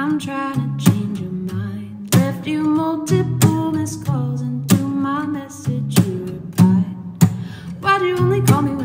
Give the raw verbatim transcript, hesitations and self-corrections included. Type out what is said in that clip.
I'm trying to change your mind. Left you multiple missed calls, and to my message you replied, why'd you only call me when